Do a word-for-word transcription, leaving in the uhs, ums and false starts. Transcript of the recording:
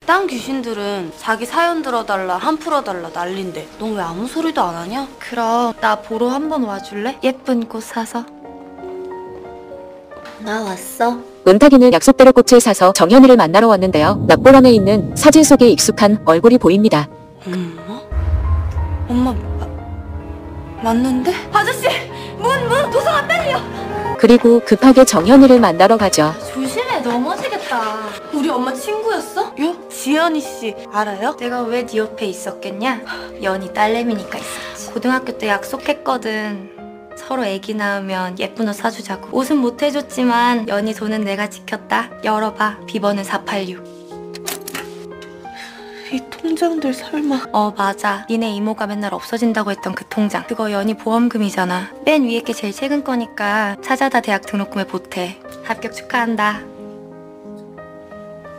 딴 귀신들은 자기 사연 들어달라, 한 풀어달라 난린데 넌 왜 아무 소리도 안 하냐? 그럼 나 보러 한번 와줄래? 예쁜 꽃 사서. 나 왔어. 은탁이는 약속대로 꽃을 사서 정현이를 만나러 왔는데요. 납보람에 있는 사진 속에 익숙한 얼굴이 보입니다. 음, 어? 엄마 마, 맞는데? 아저씨! 문! 문! 도서관 빨리요! 그리고 급하게 정현이를 만나러 가죠. 조심해, 넘어지겠다. 우리 엄마 친구였어? 요? 지연이 씨 알아요? 내가 왜 네 옆에 있었겠냐? 연이 딸내미니까 있었지. 고등학교 때 약속했거든. 서로 애기 낳으면 예쁜 옷 사주자고. 옷은 못 해줬지만 연이 돈은 내가 지켰다. 열어봐. 비번은 사팔육. 이 통장들 설마. 어 맞아. 니네 이모가 맨날 없어진다고 했던 그 통장. 그거 연이 보험금이잖아. 맨 위에 게 제일 최근 거니까 찾아다 대학 등록금에 보태. 합격 축하한다.